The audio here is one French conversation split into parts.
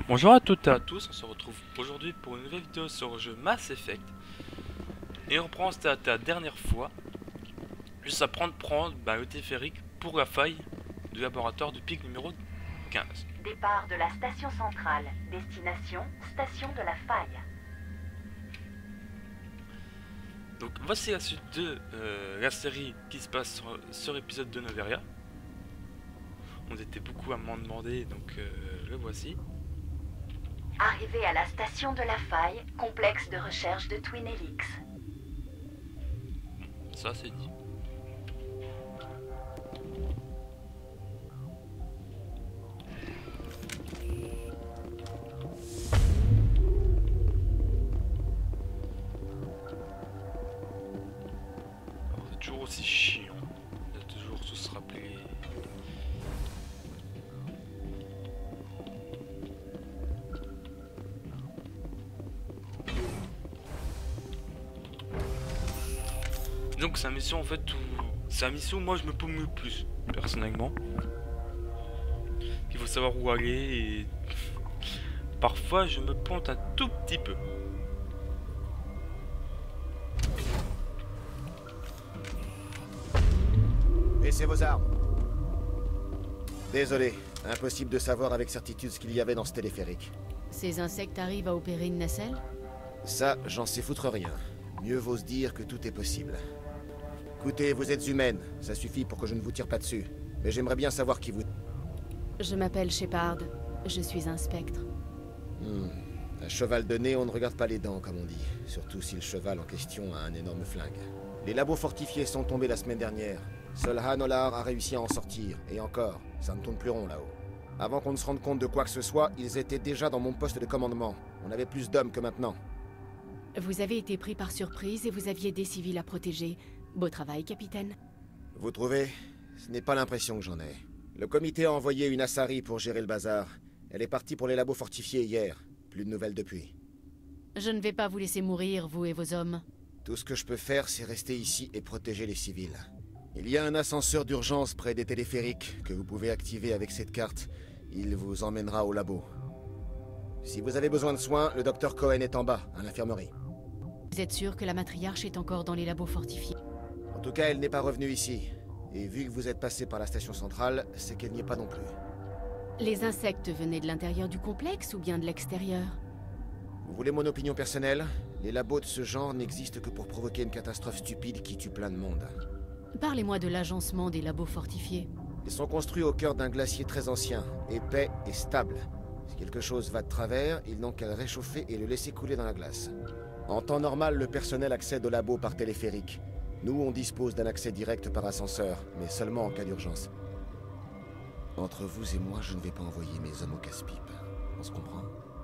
Bonjour à toutes et à tous, on se retrouve aujourd'hui pour une nouvelle vidéo sur le jeu Mass Effect. Et on reprend la dernière fois, juste à prendre le téléphérique pour la faille du laboratoire du pic numéro 15. Départ de la station centrale, destination station de la faille. Donc voici la suite de la série qui se passe sur l'épisode de Noveria. On était beaucoup à m'en demander, donc le voici. Arrivé à la station de la faille, complexe de recherche de Twin Helix. Ça c'est dit. Alors, c'est toujours aussi chiant de toujours tout se rappeler. Donc c'est une mission en fait où... C'est une mission où moi je me paume le plus, personnellement. Il faut savoir où aller et... Parfois je me plante un tout petit peu. Laissez vos armes. Désolé, impossible de savoir avec certitude ce qu'il y avait dans ce téléphérique. Ces insectes arrivent à opérer une nacelle? Ça, j'en sais foutre rien. Mieux vaut se dire que tout est possible. Écoutez, vous êtes humaine, ça suffit pour que je ne vous tire pas dessus. Mais j'aimerais bien savoir qui vous... Je m'appelle Shepard. Je suis un spectre. Un cheval de nez, on ne regarde pas les dents, comme on dit. Surtout si le cheval en question a un énorme flingue. Les labos fortifiés sont tombés la semaine dernière. Seul Han Olar a réussi à en sortir. Et encore, ça ne tourne plus rond là-haut. Avant qu'on ne se rende compte de quoi que ce soit, ils étaient déjà dans mon poste de commandement. On avait plus d'hommes que maintenant. Vous avez été pris par surprise et vous aviez des civils à protéger. Beau travail, capitaine. Vous trouvez? Ce n'est pas l'impression que j'en ai. Le comité a envoyé une Asari pour gérer le bazar. Elle est partie pour les labos fortifiés hier. Plus de nouvelles depuis. Je ne vais pas vous laisser mourir, vous et vos hommes. Tout ce que je peux faire, c'est rester ici et protéger les civils. Il y a un ascenseur d'urgence près des téléphériques que vous pouvez activer avec cette carte. Il vous emmènera au labo. Si vous avez besoin de soins, le docteur Cohen est en bas, à l'infirmerie. Vous êtes sûr que la matriarche est encore dans les labos fortifiés? En tout cas, elle n'est pas revenue ici. Et vu que vous êtes passé par la station centrale, c'est qu'elle n'y est pas non plus. Les insectes venaient de l'intérieur du complexe ou bien de l'extérieur? Vous voulez mon opinion personnelle? Les labos de ce genre n'existent que pour provoquer une catastrophe stupide qui tue plein de monde. Parlez-moi de l'agencement des labos fortifiés. Ils sont construits au cœur d'un glacier très ancien, épais et stable. Si quelque chose va de travers, ils n'ont qu'à le réchauffer et le laisser couler dans la glace. En temps normal, le personnel accède au labo par téléphérique. Nous, on dispose d'un accès direct par ascenseur, mais seulement en cas d'urgence. Entre vous et moi, je ne vais pas envoyer mes hommes au casse-pipe. On se comprend?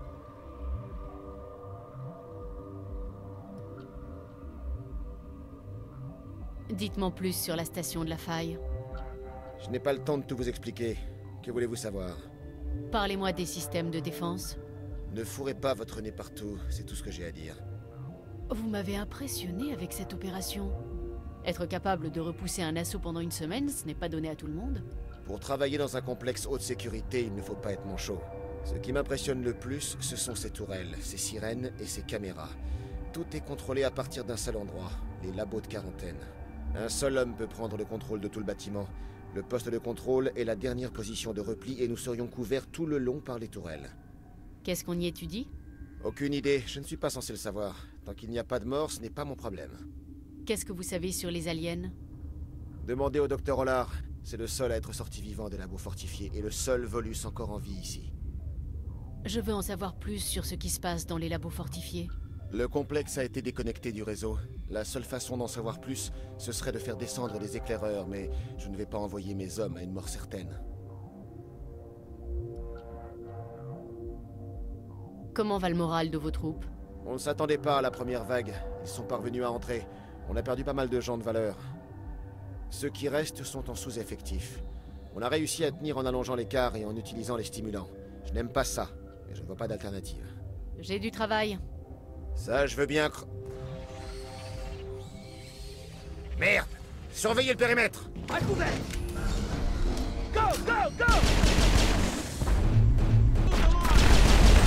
Dites-moi plus sur la station de la faille. Je n'ai pas le temps de tout vous expliquer. Que voulez-vous savoir? Parlez-moi des systèmes de défense. Ne fourrez pas votre nez partout, c'est tout ce que j'ai à dire. Vous m'avez impressionné avec cette opération. Être capable de repousser un assaut pendant une semaine, ce n'est pas donné à tout le monde. Pour travailler dans un complexe haute sécurité, il ne faut pas être manchot. Ce qui m'impressionne le plus, ce sont ces tourelles, ces sirènes et ces caméras. Tout est contrôlé à partir d'un seul endroit, les labos de quarantaine. Un seul homme peut prendre le contrôle de tout le bâtiment. Le poste de contrôle est la dernière position de repli et nous serions couverts tout le long par les tourelles. Qu'est-ce qu'on y étudie? Aucune idée, je ne suis pas censé le savoir. Tant qu'il n'y a pas de mort, ce n'est pas mon problème. Qu'est-ce que vous savez sur les aliens? Demandez au docteur Olar. C'est le seul à être sorti vivant des labos fortifiés et le seul Volus encore en vie ici. Je veux en savoir plus sur ce qui se passe dans les labos fortifiés. Le complexe a été déconnecté du réseau. La seule façon d'en savoir plus, ce serait de faire descendre des éclaireurs, mais je ne vais pas envoyer mes hommes à une mort certaine. Comment va le moral de vos troupes? On ne s'attendait pas à la première vague. Ils sont parvenus à entrer. On a perdu pas mal de gens de valeur. Ceux qui restent sont en sous-effectif. On a réussi à tenir en allongeant l'écart et en utilisant les stimulants. Je n'aime pas ça, mais je ne vois pas d'alternative. J'ai du travail. Ça, je veux bien... Merde! Surveillez le périmètre! À couvert! Go, go, go!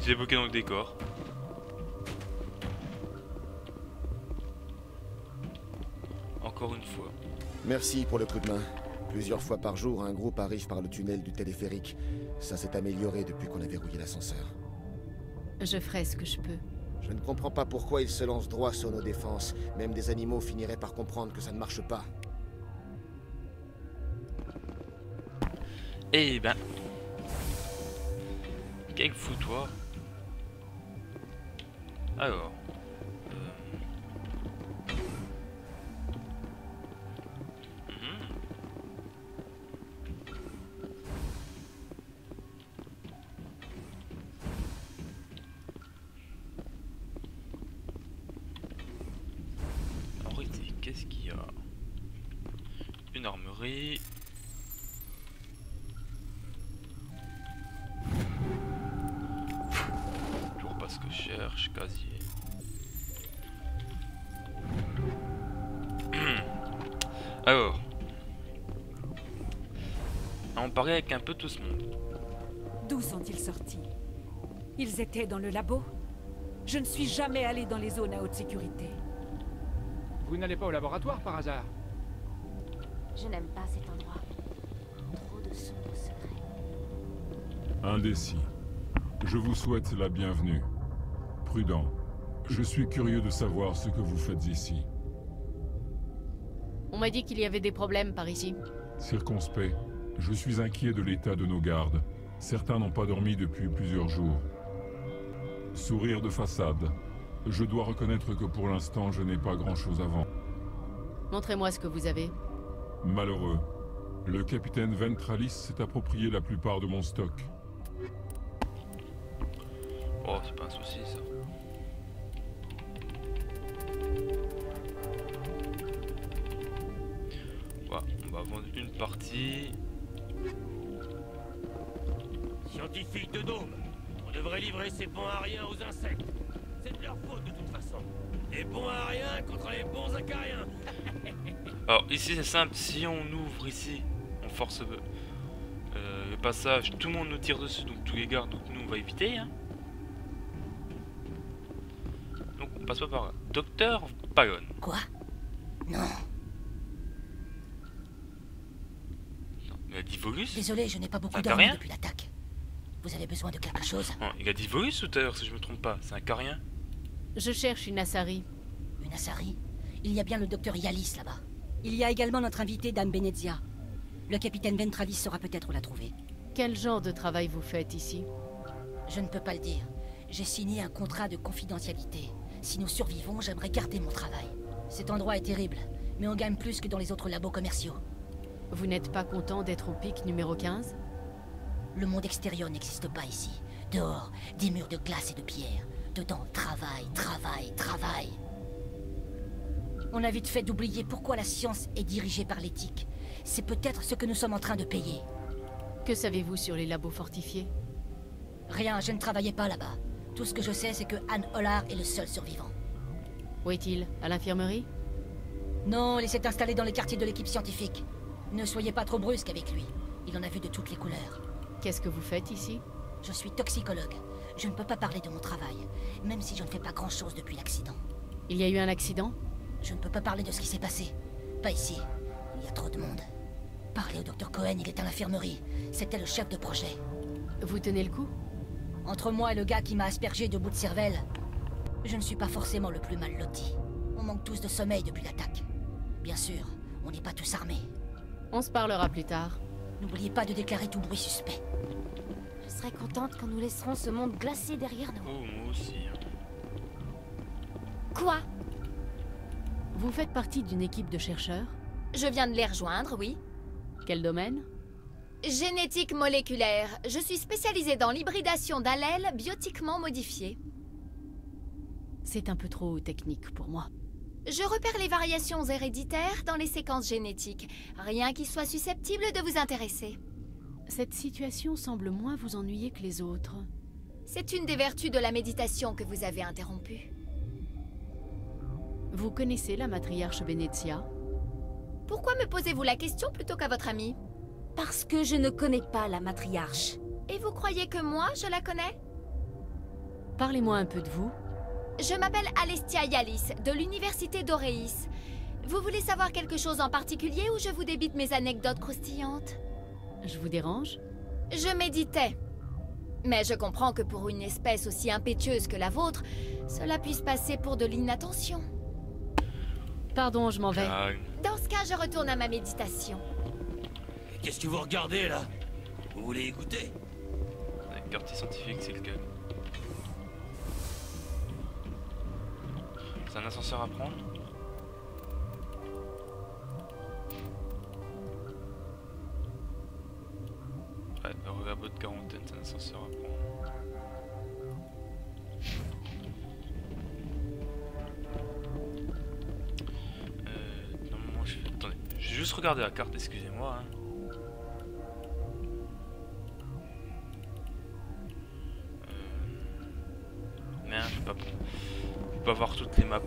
débloqué dans le décor. Encore une fois. Merci pour le coup de main. Plusieurs fois par jour, un groupe arrive par le tunnel du téléphérique. Ça s'est amélioré depuis qu'on a verrouillé l'ascenseur. Je ferai ce que je peux. Je ne comprends pas pourquoi ils se lancent droit sur nos défenses. Même des animaux finiraient par comprendre que ça ne marche pas. Eh ben... Quel foutoir. Alors... Qu'est-ce qu'il y a? Une armerie. Toujours pas ce que je cherche, casier. Alors. On parlait avec un peu tout ce monde. D'où sont-ils sortis? Ils étaient dans le labo? Je ne suis jamais allé dans les zones à haute sécurité. Vous n'allez pas au laboratoire par hasard? Je n'aime pas cet endroit. Trop de sombres secrets. Indécis. Je vous souhaite la bienvenue. Prudent. Je suis curieux de savoir ce que vous faites ici. On m'a dit qu'il y avait des problèmes par ici. Circonspect. Je suis inquiet de l'état de nos gardes. Certains n'ont pas dormi depuis plusieurs jours. Sourire de façade. Je dois reconnaître que pour l'instant, je n'ai pas grand-chose à vendre. Montrez-moi ce que vous avez. Malheureux. Le capitaine Ventralis s'est approprié la plupart de mon stock. Oh, c'est pas un souci ça. Voilà, on va vendre une partie. Scientifiques de Dôme, on devrait livrer ces bons à rien aux insectes. C'est de leur faute de toute façon. Les bons à rien contre les bons acariens. Alors ici c'est simple, si on ouvre ici, on force le passage, tout le monde nous tire dessus, donc tous les gardes, donc nous on va éviter. Hein. Donc on passe pas par là. Docteur Pagon. Quoi? Non. Il a dit Volus? Désolé, je n'ai pas beaucoup Un dormi carien? depuis l'attaque. Vous avez besoin de quelque chose? Oh, il a dit Volus tout à l'heure si je me trompe pas, c'est un carien. Je cherche une Asari. Une Asari? Il y a bien le docteur Yalis là-bas. Il y a également notre invité Dan Benezia. Le capitaine Ventralis saura peut-être la trouver. Quel genre de travail vous faites ici? Je ne peux pas le dire. J'ai signé un contrat de confidentialité. Si nous survivons, j'aimerais garder mon travail. Cet endroit est terrible, mais on gagne plus que dans les autres labos commerciaux. Vous n'êtes pas content d'être au pic numéro 15? Le monde extérieur n'existe pas ici. Dehors, des murs de glace et de pierre. Dedans, travail, travail, travail. On a vite fait d'oublier pourquoi la science est dirigée par l'éthique. C'est peut-être ce que nous sommes en train de payer. Que savez-vous sur les labos fortifiés? Rien, je ne travaillais pas là-bas. Tout ce que je sais, c'est que Anne Hollard est le seul survivant. Où est-il? À l'infirmerie? Non, il s'est installé dans les quartiers de l'équipe scientifique. Ne soyez pas trop brusque avec lui. Il en a vu de toutes les couleurs. Qu'est-ce que vous faites ici? Je suis toxicologue. Je ne peux pas parler de mon travail, même si je ne fais pas grand-chose depuis l'accident. Il y a eu un accident? Je ne peux pas parler de ce qui s'est passé. Pas ici. Il y a trop de monde. Parlez au docteur Cohen, il est à l'infirmerie. C'était le chef de projet. Vous tenez le coup? Entre moi et le gars qui m'a aspergé de bouts de cervelle, je ne suis pas forcément le plus mal loti. On manque tous de sommeil depuis l'attaque. Bien sûr, on n'est pas tous armés. On se parlera plus tard. N'oubliez pas de déclarer tout bruit suspect. Je serais contente quand nous laisserons ce monde glacé derrière nous. Oh, moi aussi. Quoi? Vous faites partie d'une équipe de chercheurs? Je viens de les rejoindre, oui. Quel domaine? Génétique moléculaire. Je suis spécialisée dans l'hybridation d'allèles biotiquement modifiés. C'est un peu trop technique pour moi. Je repère les variations héréditaires dans les séquences génétiques. Rien qui soit susceptible de vous intéresser. Cette situation semble moins vous ennuyer que les autres. C'est une des vertus de la méditation que vous avez interrompue. Vous connaissez la matriarche Benezia? Pourquoi me posez-vous la question plutôt qu'à votre amie? Parce que je ne connais pas la matriarche. Et vous croyez que moi, je la connais? parlez-moi un peu de vous. Je m'appelle Alestia Yalis, de l'université d'Oreis. Vous voulez savoir quelque chose en particulier ou je vous débite mes anecdotes croustillantes? Je vous dérange? Je méditais. Mais je comprends que pour une espèce aussi impétueuse que la vôtre, cela puisse passer pour de l'inattention. Pardon, je m'en vais. Dans ce cas, je retourne à ma méditation. Qu'est-ce que vous regardez là? Vous voulez écouter? Un quartier scientifique, c'est lequel? C'est un ascenseur à prendre? Ouais, le labo de quarantaine, c'est un ascenseur à prendre. Normalement, attendez, j'ai juste regardé la carte, excusez-moi. Hein. Merde, je peux pas voir toutes les maps.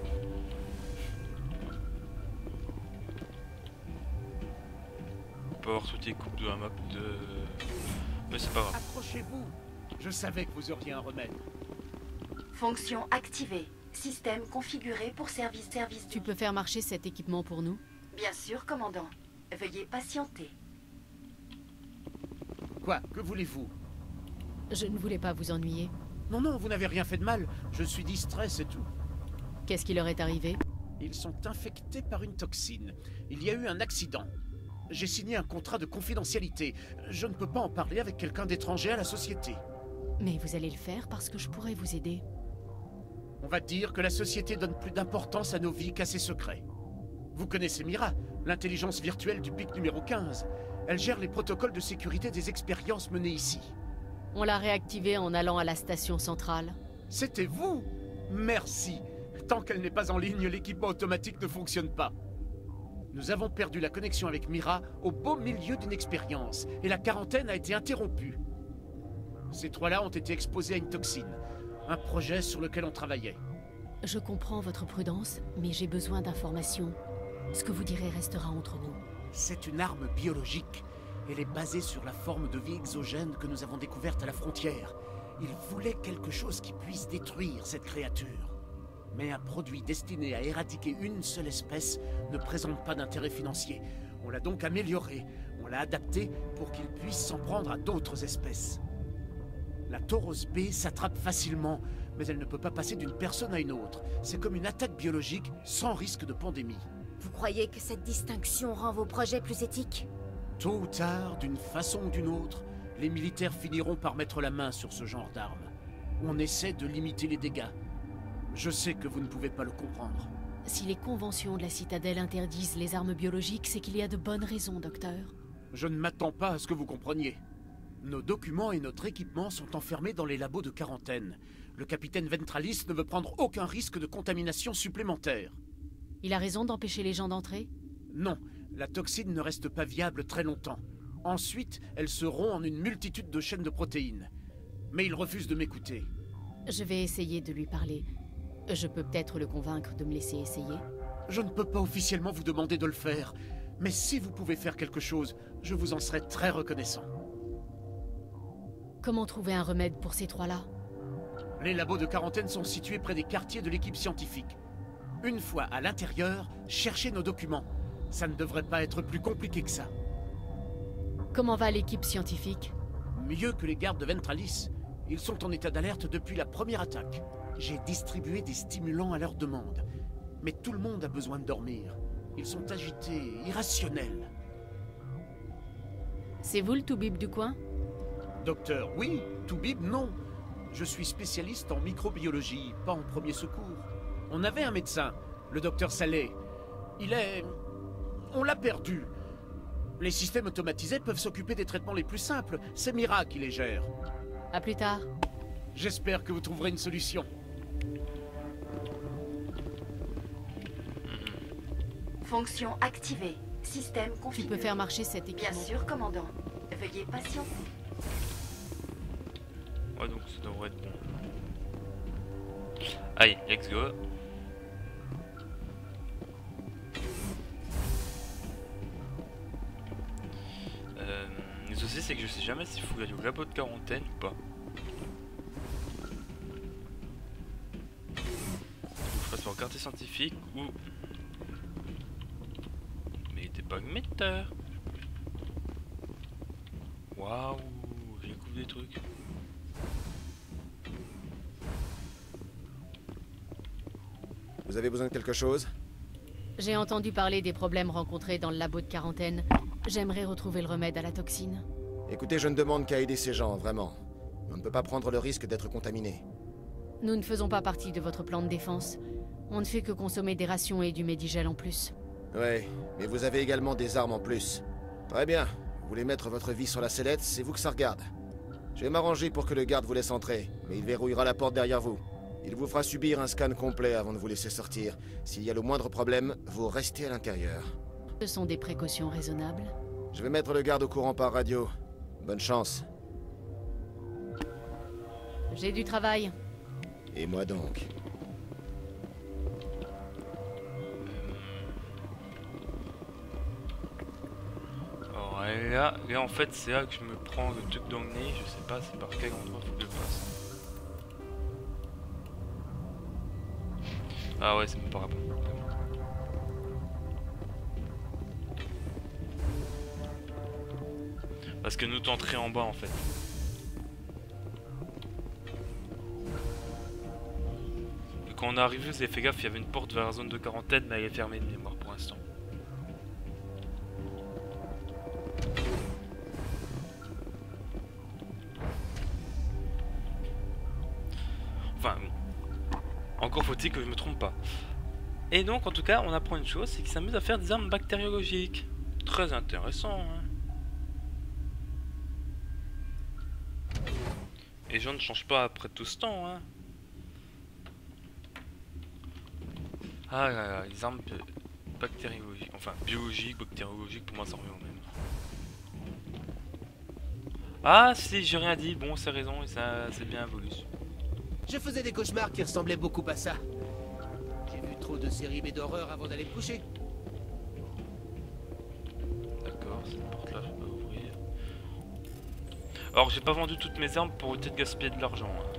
Je peux pas voir toutes les coupes de la map de... Mais c'est pas grave. Accrochez-vous. Je savais que vous auriez un remède. Fonction activée. Système configuré pour service. Tu peux faire marcher cet équipement pour nous? Bien sûr, commandant. Veuillez patienter. Quoi? Que voulez-vous? Je ne voulais pas vous ennuyer. Non, non, vous n'avez rien fait de mal. Je suis distrait, c'est tout. Qu'est-ce qui leur est arrivé? Ils sont infectés par une toxine. Il y a eu un accident. J'ai signé un contrat de confidentialité. Je ne peux pas en parler avec quelqu'un d'étranger à la société. Mais vous allez le faire parce que je pourrais vous aider. On va dire que la société donne plus d'importance à nos vies qu'à ses secrets. Vous connaissez Mira, l'intelligence virtuelle du pic numéro 15. Elle gère les protocoles de sécurité des expériences menées ici. On l'a réactivée en allant à la station centrale. C'était vous? Merci. Tant qu'elle n'est pas en ligne, l'équipement automatique ne fonctionne pas. Nous avons perdu la connexion avec Mira au beau milieu d'une expérience, et la quarantaine a été interrompue. Ces trois-là ont été exposés à une toxine, un projet sur lequel on travaillait. Je comprends votre prudence, mais j'ai besoin d'informations. Ce que vous direz restera entre nous. C'est une arme biologique. Elle est basée sur la forme de vie exogène que nous avons découverte à la frontière. Il voulait quelque chose qui puisse détruire cette créature. Mais un produit destiné à éradiquer une seule espèce ne présente pas d'intérêt financier. On l'a donc amélioré, on l'a adapté pour qu'il puisse s'en prendre à d'autres espèces. La Tauros B s'attrape facilement, mais elle ne peut pas passer d'une personne à une autre. C'est comme une attaque biologique sans risque de pandémie. Vous croyez que cette distinction rend vos projets plus éthiques? Tôt ou tard, d'une façon ou d'une autre, les militaires finiront par mettre la main sur ce genre d'armes. On essaie de limiter les dégâts. Je sais que vous ne pouvez pas le comprendre. Si les conventions de la citadelle interdisent les armes biologiques, c'est qu'il y a de bonnes raisons, docteur. Je ne m'attends pas à ce que vous compreniez. Nos documents et notre équipement sont enfermés dans les labos de quarantaine. Le capitaine Ventralis ne veut prendre aucun risque de contamination supplémentaire. Il a raison d'empêcher les gens d'entrer? Non, la toxine ne reste pas viable très longtemps. Ensuite, elle se rompt en une multitude de chaînes de protéines. Mais il refuse de m'écouter. Je vais essayer de lui parler. Je peux peut-être le convaincre de me laisser essayer. Je ne peux pas officiellement vous demander de le faire. Mais si vous pouvez faire quelque chose, je vous en serai très reconnaissant. Comment trouver un remède pour ces trois-là? Les labos de quarantaine sont situés près des quartiers de l'équipe scientifique. Une fois à l'intérieur, cherchez nos documents. Ça ne devrait pas être plus compliqué que ça. Comment va l'équipe scientifique? Mieux que les gardes de Ventralis. Ils sont en état d'alerte depuis la première attaque. J'ai distribué des stimulants à leur demande. Mais tout le monde a besoin de dormir. Ils sont agités, irrationnels. C'est vous le toubib du coin? Docteur, oui. Toubib, non. Je suis spécialiste en microbiologie, pas en premier secours. On avait un médecin, le docteur Saleh. Il est... On l'a perdu. Les systèmes automatisés peuvent s'occuper des traitements les plus simples. C'est Mira qui les gère. À plus tard. J'espère que vous trouverez une solution. Fonction activée. Système configuré. Tu peux faire marcher cet équipement. Bien sûr, commandant. Veuillez patienter. Ouais, donc ça devrait être bon. Allez, let's go. Le souci, c'est que je sais jamais s'il faut aller au labo de quarantaine ou pas. quartier scientifique où... Mais il était pas émetteur. Waouh, j'ai découvert des trucs. Vous avez besoin de quelque chose? J'ai entendu parler des problèmes rencontrés dans le labo de quarantaine. J'aimerais retrouver le remède à la toxine. Écoutez, je ne demande qu'à aider ces gens, vraiment. On ne peut pas prendre le risque d'être contaminé. Nous ne faisons pas partie de votre plan de défense. On ne fait que consommer des rations et du Medigel en plus. Ouais, mais vous avez également des armes en plus. Très bien. Vous voulez mettre votre vie sur la sellette, c'est vous que ça regarde. Je vais m'arranger pour que le garde vous laisse entrer, mais il verrouillera la porte derrière vous. Il vous fera subir un scan complet avant de vous laisser sortir. S'il y a le moindre problème, vous restez à l'intérieur. Ce sont des précautions raisonnables. Je vais mettre le garde au courant par radio. Bonne chance. J'ai du travail. Et moi donc. Alors là en fait c'est là que je me prends le truc dans le nez, je sais pas c'est par quel endroit faut que je le fasse. Ah ouais c'est pas grave. Parce que nous tenterons en bas en fait. Et quand on est arrivé, vous avez fait gaffe, il y avait une porte vers la zone de quarantaine, mais elle est fermée de mémoire pour l'instant. Enfin, encore faut-il que je me trompe pas. Et donc, en tout cas, on apprend une chose, c'est qu'il s'amuse à faire des armes bactériologiques. Très intéressant, hein. Les gens ne changent pas après tout ce temps, hein. Ah là là, les armes bactériologiques, enfin biologiques, bactériologiques, pour moi ça revient au même. Ah si, j'ai rien dit, bon c'est raison, et ça c'est bien évolué. Je faisais des cauchemars qui ressemblaient beaucoup à ça. J'ai vu trop de séries B d'horreur avant d'aller me coucher. D'accord, cette porte-là je peux ouvrir. Alors j'ai pas vendu toutes mes armes pour éviter de gaspiller de l'argent. Hein.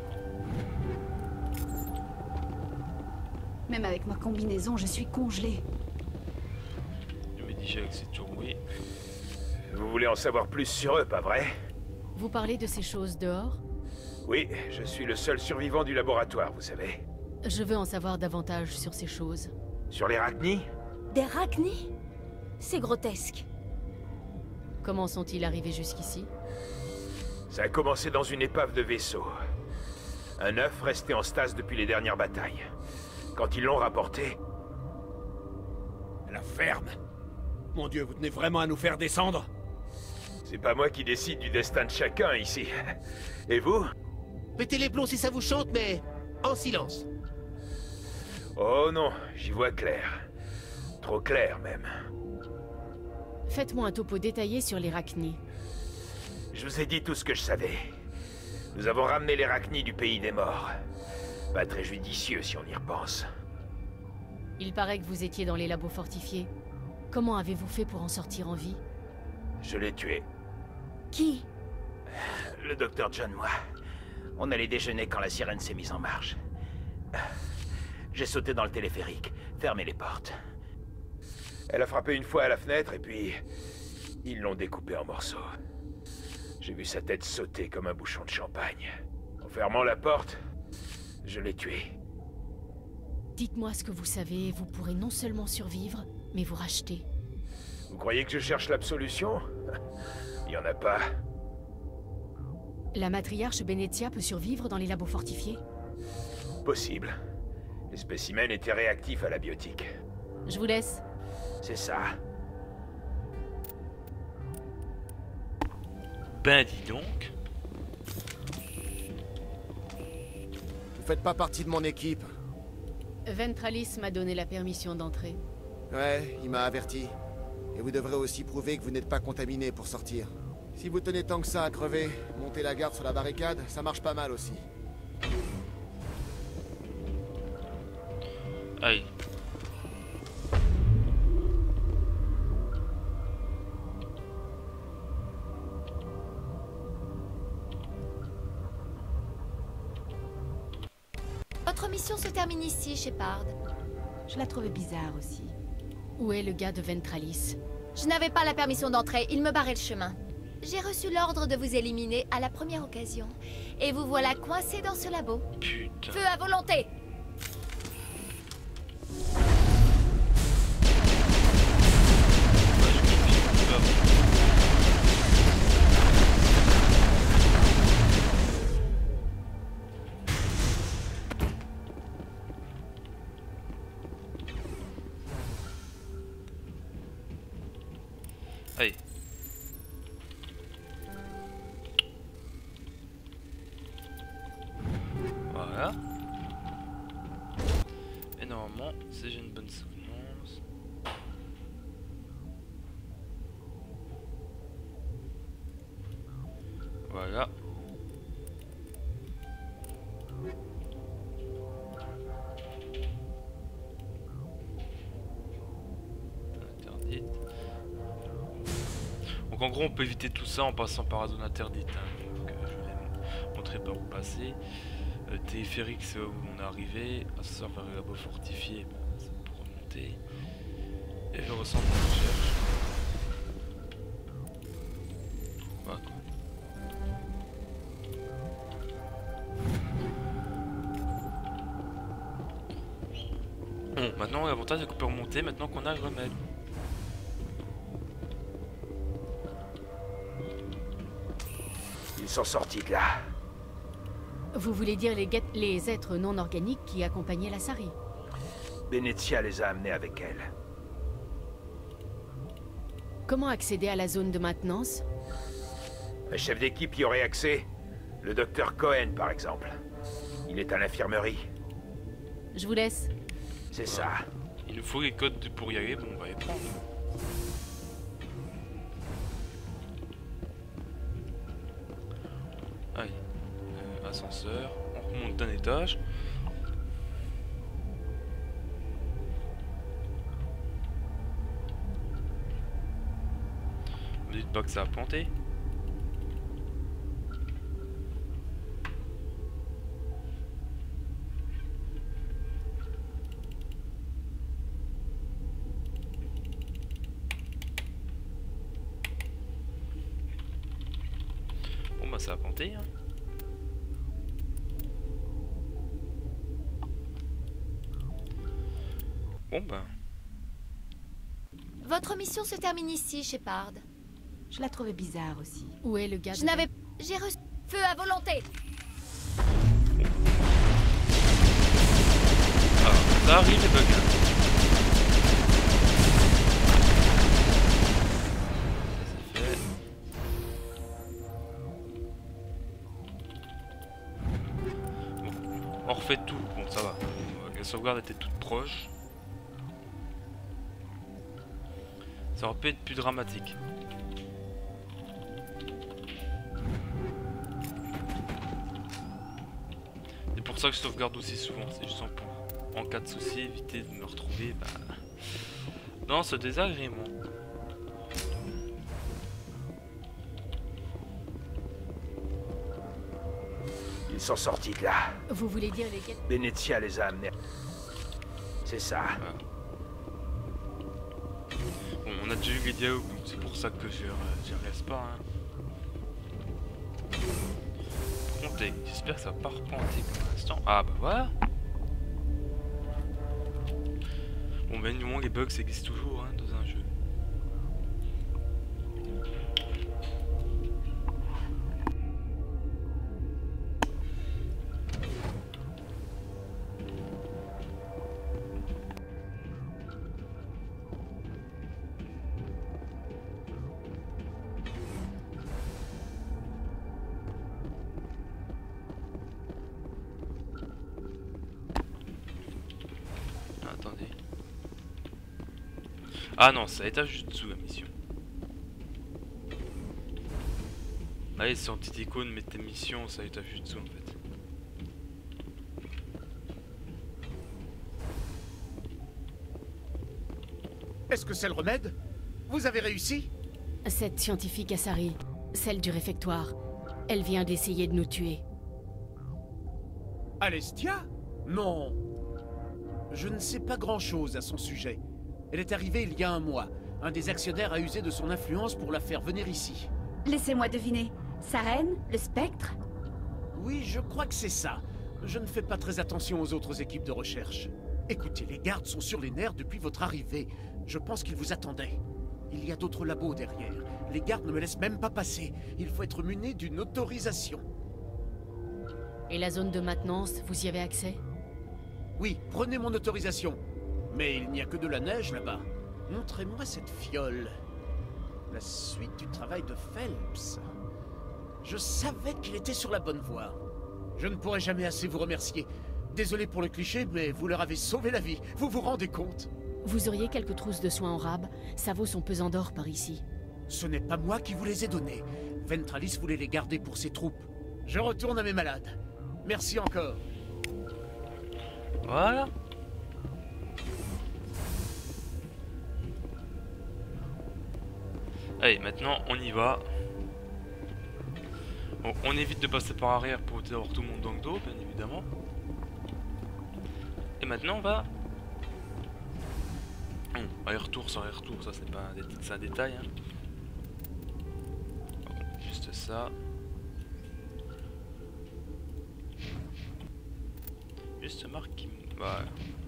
Même avec ma combinaison, je suis congelé. Je me dis j'ai c'est toujours oui. Vous voulez en savoir plus sur eux, pas vrai? Vous parlez de ces choses dehors? Oui, je suis le seul survivant du laboratoire, vous savez. Je veux en savoir davantage sur ces choses. Sur les rachnis? Des rachnis? C'est grotesque. Comment sont-ils arrivés jusqu'ici? Ça a commencé dans une épave de vaisseau. Un œuf resté en stase depuis les dernières batailles. Quand ils l'ont rapporté... La ferme? Mon Dieu, vous tenez vraiment à nous faire descendre? C'est pas moi qui décide du destin de chacun ici. Et vous? Pétez les plombs si ça vous chante, mais en silence. Oh non, j'y vois clair. Trop clair même. Faites-moi un topo détaillé sur les rachnis. Je vous ai dit tout ce que je savais. Nous avons ramené les rachnis du pays des morts. Pas très judicieux si on y repense. Il paraît que vous étiez dans les labos fortifiés. Comment avez-vous fait pour en sortir en vie? Je l'ai tué. Qui? Le docteur John, moi. On allait déjeuner quand la sirène s'est mise en marche. J'ai sauté dans le téléphérique, fermé les portes. Elle a frappé une fois à la fenêtre et puis... ils l'ont découpé en morceaux. J'ai vu sa tête sauter comme un bouchon de champagne. En fermant la porte, je l'ai tué. Dites-moi ce que vous savez et vous pourrez non seulement survivre, mais vous racheter. Vous croyez que je cherche l'absolution? Il n'y en a pas. La matriarche Benetia peut survivre dans les labos fortifiés? Possible. Les spécimens étaient réactifs à la biotique. Je vous laisse. C'est ça. Ben dis donc. Vous faites pas partie de mon équipe. Ventralis m'a donné la permission d'entrer. Ouais, il m'a averti. Et vous devrez aussi prouver que vous n'êtes pas contaminé pour sortir. Si vous tenez tant que ça à crever, monter la garde sur la barricade, ça marche pas mal aussi. Aïe. Votre mission se termine ici, Shepard. Je la trouvais bizarre aussi. Où est le gars de Ventralis? Je n'avais pas la permission d'entrer, il me barrait le chemin. J'ai reçu l'ordre de vous éliminer à la première occasion. Et vous voilà coincé dans ce labo. Putain. Feu à volonté! Allez. Voilà. Et normalement, si j'ai une bonne séquence. Voilà. Interdite. Donc en gros on peut éviter tout ça en passant par la zone interdite, hein. Donc je vais vous montrer par où passer. Téléphérique c'est où on est arrivé, ascenseur vers le labo fortifié, bah, c'est pour remonter. Et je ressens de recherche. Voilà quoi. Bon, maintenant l'avantage c'est qu'on peut remonter maintenant qu'on a le remède. Ils sont sortis de là. Vous voulez dire les êtres non organiques qui accompagnaient la Sari? Benezia les a amenés avec elle. Comment accéder à la zone de maintenance? Un chef d'équipe y aurait accès. Le docteur Cohen, par exemple. Il est à l'infirmerie. Je vous laisse. C'est ça. Il nous faut les codes pour y aller, bon on va les prendre. Allez, ascenseur, on remonte d'un étage. Ne dites pas que ça a planté. Bon bah ça a planté hein. Bon ben. Votre mission se termine ici, Shepard. Je la trouvais bizarre aussi. Où est le gars? Je n'avais... J'ai reçu... Feu à volonté! Ah, ça arrive les bugs. Ça c'est fait. Bon, on refait tout. Bon, ça va. La sauvegarde était toute proche. Ça aurait pu être plus dramatique. C'est pour ça que je sauvegarde aussi souvent. C'est juste pour, en cas de souci, éviter de me retrouver dans ce désagrément. Ils sont sortis de là. Vous voulez dire les gars? Benezia les a amenés. C'est ça. Voilà. Bon, on a déjà eu les dialogues, donc c'est pour ça que j'y reste pas. Hein. Comptez, j'espère que ça va pas replanter pour l'instant. Ah bah voilà. Bon, ben du moins les bugs ça existe toujours hein, dans un jeu. Attendez. Ah non, c'est à l'étage juste dessous la mission. Allez, c'est en petite icône, mais tes missions, c'est à l'étage juste dessous en fait. Est-ce que c'est le remède? Vous avez réussi? Cette scientifique Asari, celle du réfectoire, elle vient d'essayer de nous tuer. Alestia? Non. Je ne sais pas grand-chose à son sujet. Elle est arrivée il y a un mois. Un des actionnaires a usé de son influence pour la faire venir ici. Laissez-moi deviner. Sarene, le spectre? Oui, je crois que c'est ça. Je ne fais pas très attention aux autres équipes de recherche. Écoutez, les gardes sont sur les nerfs depuis votre arrivée. Je pense qu'ils vous attendaient. Il y a d'autres labos derrière. Les gardes ne me laissent même pas passer. Il faut être muné d'une autorisation. Et la zone de maintenance, vous y avez accès? Oui, prenez mon autorisation. Mais il n'y a que de la neige là-bas. Montrez-moi cette fiole. La suite du travail de Phelps. Je savais qu'il était sur la bonne voie. Je ne pourrai jamais assez vous remercier. Désolé pour le cliché, mais vous leur avez sauvé la vie. Vous vous rendez compte? Vous auriez quelques trousses de soins en rab? Ça vaut son pesant d'or par ici. Ce n'est pas moi qui vous les ai données. Ventralis voulait les garder pour ses troupes. Je retourne à mes malades. Merci encore. Voilà. Allez, maintenant on y va. Bon, on évite de passer par arrière pour avoir tout le monde dans le dos, bien évidemment. Et maintenant on va... Bon, aller-retour sans aller-retour, ça c'est pas un détail. Hein. Bon, juste ça. Juste marque qui... Voilà.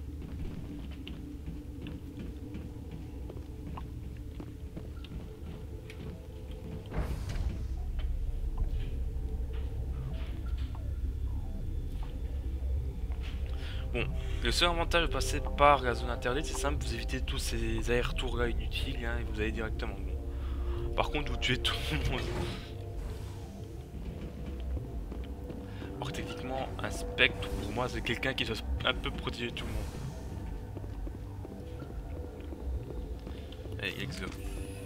Bon, le seul avantage de passer par la zone interdite, c'est simple, vous évitez tous ces allers-retours là inutiles hein, et vous allez directement. Bon. Par contre, vous tuez tout le monde. Alors techniquement, un spectre, pour moi, c'est quelqu'un qui doit un peu protéger tout le monde. Allez, let's go.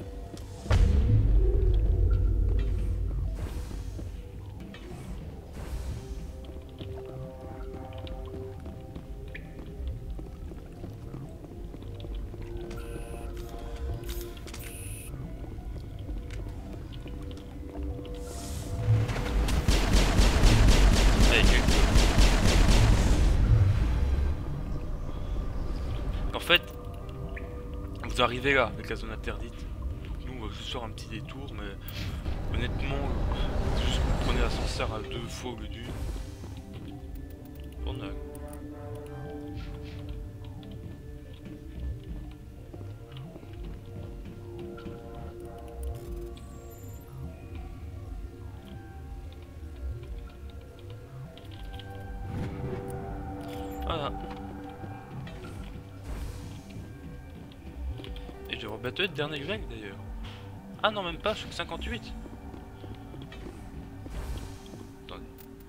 En fait, vous arrivez là avec la zone interdite. Donc nous, on va juste faire un petit détour, mais honnêtement, juste vous prenez l'ascenseur à 2 fois au lieu d'une. On a... Voilà. Et je vais rebattre le dernier vague d'ailleurs. Ah non, même pas, je suis que 58. Attendez.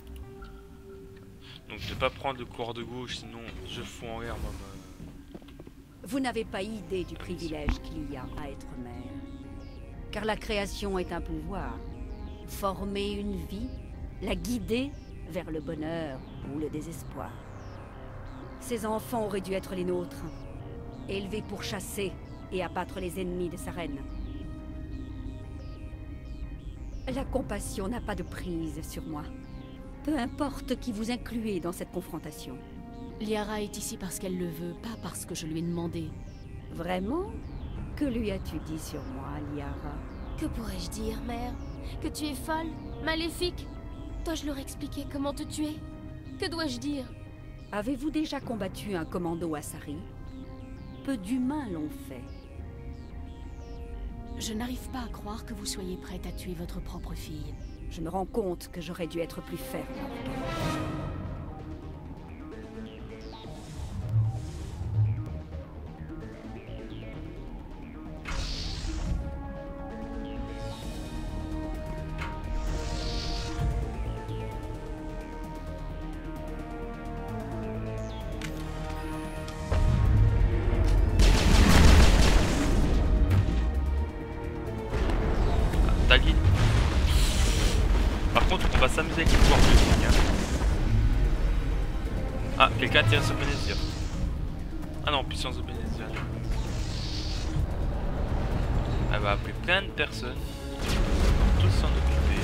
Donc je vais pas prendre le couloir de gauche, sinon je fous en l'air moi. Vous n'avez pas idée du privilège qu'il y a à être mère. Car la création est un pouvoir. Former une vie, la guider vers le bonheur ou le désespoir. Ces enfants auraient dû être les nôtres, élevés pour chasser et abattre les ennemis de Sarene. La compassion n'a pas de prise sur moi. Peu importe qui vous incluez dans cette confrontation. Liara est ici parce qu'elle le veut, pas parce que je lui ai demandé. Vraiment? Que lui as-tu dit sur moi, Liara? Que pourrais-je dire, mère? Que tu es folle? Maléfique? Dois-je leur expliquer comment te tuer? Que dois-je dire? Avez-vous déjà combattu un commando Asari? Peu d'humains l'ont fait. Je n'arrive pas à croire que vous soyez prête à tuer votre propre fille. Je me rends compte que j'aurais dû être plus ferme. Par contre, on va s'amuser avec les pouvoirs bioniques. Hein. Ah, quelqu'un tire sur Benezia. Ah non, puissance de Benezia. Elle va appeler plein de personnes. Tous s'en occuper.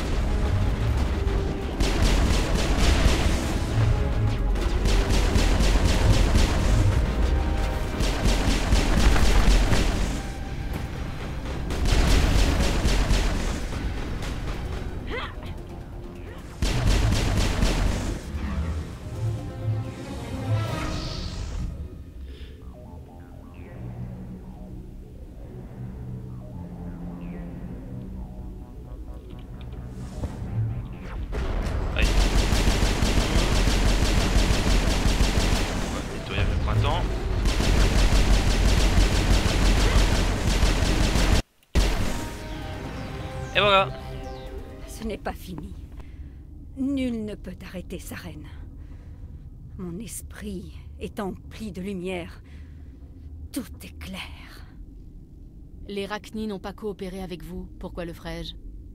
Et voilà. Ce n'est pas fini. Nul ne peut arrêter Saren. Mon esprit est empli de lumière. Tout est clair. Les Rachni n'ont pas coopéré avec vous. Pourquoi le ferais-je?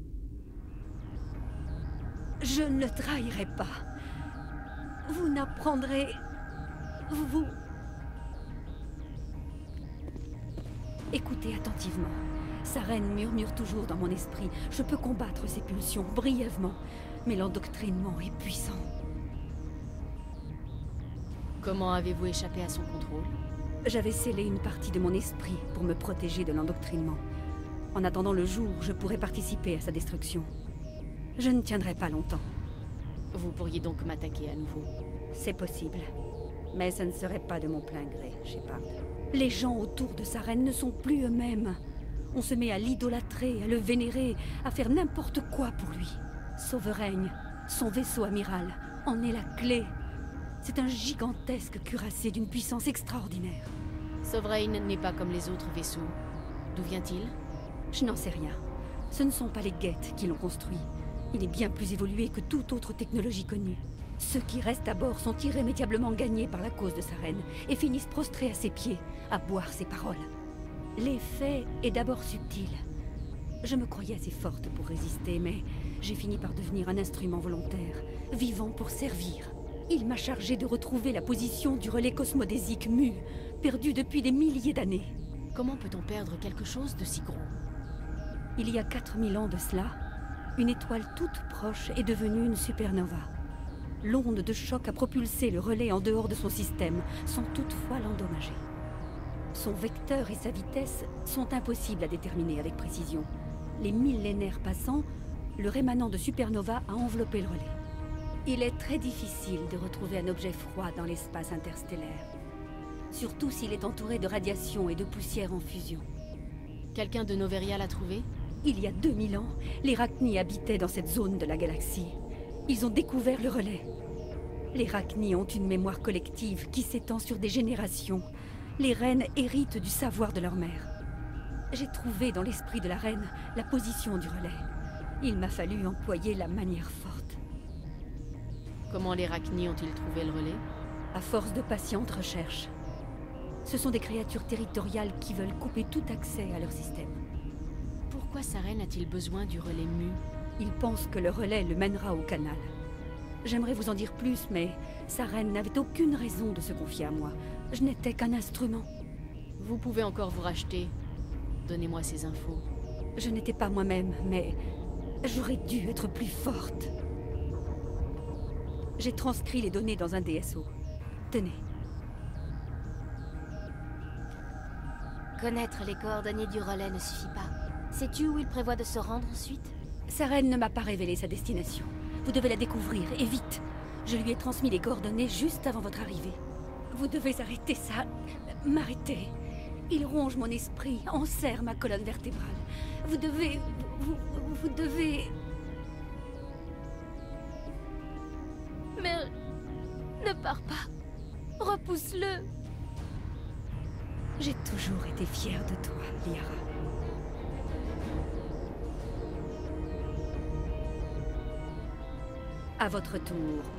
Je ne trahirai pas. Vous n'apprendrez... Vous... Écoutez attentivement. Saren murmure toujours dans mon esprit. Je peux combattre ses pulsions brièvement, mais l'endoctrinement est puissant. Comment avez-vous échappé à son contrôle? J'avais scellé une partie de mon esprit pour me protéger de l'endoctrinement. En attendant le jour où je pourrais participer à sa destruction. Je ne tiendrai pas longtemps. Vous pourriez donc m'attaquer à nouveau? C'est possible. Mais ce ne serait pas de mon plein gré, Shepard. Les gens autour de Saren ne sont plus eux-mêmes. On se met à l'idolâtrer, à le vénérer, à faire n'importe quoi pour lui. Souverain, son vaisseau amiral, en est la clé. C'est un gigantesque cuirassé d'une puissance extraordinaire. Sovereign n'est pas comme les autres vaisseaux. D'où vient-il? Je n'en sais rien. Ce ne sont pas les Geth qui l'ont construit. Il est bien plus évolué que toute autre technologie connue. Ceux qui restent à bord sont irrémédiablement gagnés par la cause de Saren et finissent prostrés à ses pieds, à boire ses paroles. L'effet est d'abord subtil. Je me croyais assez forte pour résister, mais j'ai fini par devenir un instrument volontaire, vivant pour servir. Il m'a chargé de retrouver la position du relais cosmodésique Mu, perdu depuis des milliers d'années. Comment peut-on perdre quelque chose de si gros? Il y a 4000 ans de cela, une étoile toute proche est devenue une supernova. L'onde de choc a propulsé le relais en dehors de son système, sans toutefois l'endommager. Son vecteur et sa vitesse sont impossibles à déterminer avec précision. Les millénaires passant, le rémanent de supernova a enveloppé le relais. Il est très difficile de retrouver un objet froid dans l'espace interstellaire. Surtout s'il est entouré de radiation et de poussière en fusion. Quelqu'un de Noveria l'a trouvé? Il y a 2000 ans, les Rachni habitaient dans cette zone de la galaxie. Ils ont découvert le relais. Les Rachni ont une mémoire collective qui s'étend sur des générations. Les reines héritent du savoir de leur mère. J'ai trouvé dans l'esprit de la reine la position du relais. Il m'a fallu employer la manière forte. Comment les Rachni ont-ils trouvé le relais? À force de patientes recherches. Ce sont des créatures territoriales qui veulent couper tout accès à leur système. Pourquoi Saren a-t-il besoin du relais Mu? Il pense que le relais le mènera au canal. J'aimerais vous en dire plus, mais Saren n'avait aucune raison de se confier à moi. Je n'étais qu'un instrument. Vous pouvez encore vous racheter. Donnez-moi ces infos. Je n'étais pas moi-même, mais j'aurais dû être plus forte. J'ai transcrit les données dans un DSO. Tenez. Connaître les coordonnées du relais ne suffit pas. Sais-tu où il prévoit de se rendre ensuite? Saren ne m'a pas révélé sa destination. Vous devez la découvrir, et vite. Je lui ai transmis les coordonnées juste avant votre arrivée. Vous devez arrêter ça. M'arrêter. Il ronge mon esprit, enserre ma colonne vertébrale. Vous devez... Vous devez... Mais... ne pars pas. Repousse-le. J'ai toujours été fière de toi, Liara. À votre tour.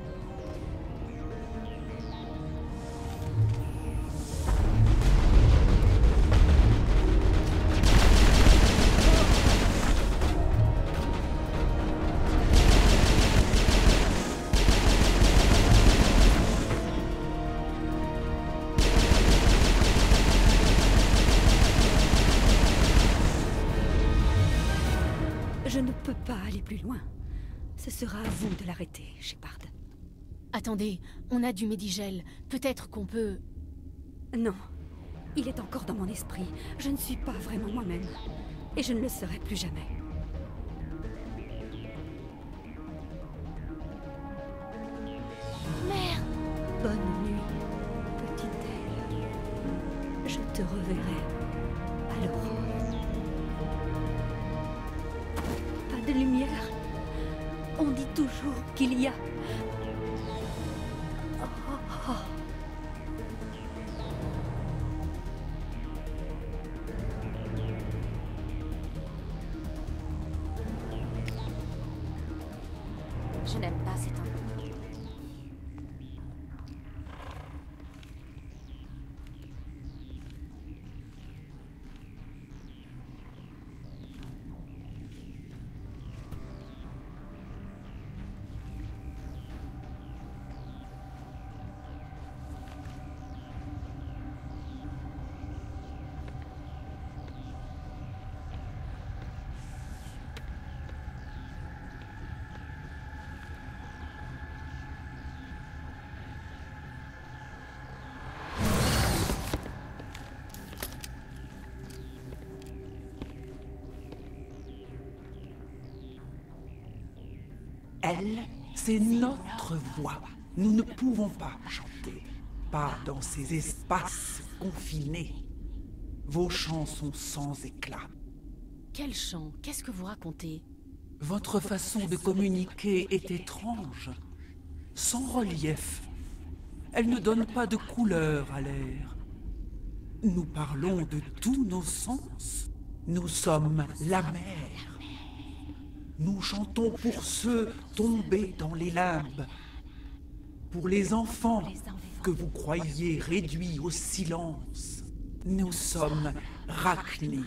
Je ne peux pas aller plus loin. Ce sera à vous de l'arrêter, Shepard. Attendez, on a du Médigel. Peut-être qu'on peut... Non. Il est encore dans mon esprit. Je ne suis pas vraiment moi-même. Et je ne le serai plus jamais. Mère! Bonne nuit, petite aile. Je te reverrai à l'aurore. Pas de lumière. On dit toujours qu'il y a... Je n'aime pas cet endroit. Elle, c'est notre voix. Nous ne pouvons pas chanter. Pas dans ces espaces confinés. Vos chants sont sans éclat. Quel chant? Qu'est-ce que vous racontez? Votre façon de communiquer est étrange. Sans relief. Elle ne donne pas de couleur à l'air. Nous parlons de tous nos sens. Nous sommes la mer. Nous chantons pour ceux tombés dans les limbes. Pour les enfants que vous croyez réduits au silence. Nous sommes Rachni.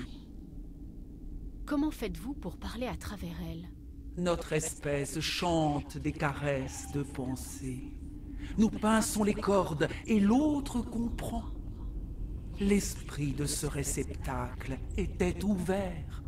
Comment faites-vous pour parler à travers elle? Notre espèce chante des caresses de pensée. Nous pinçons les cordes et l'autre comprend. L'esprit de ce réceptacle était ouvert.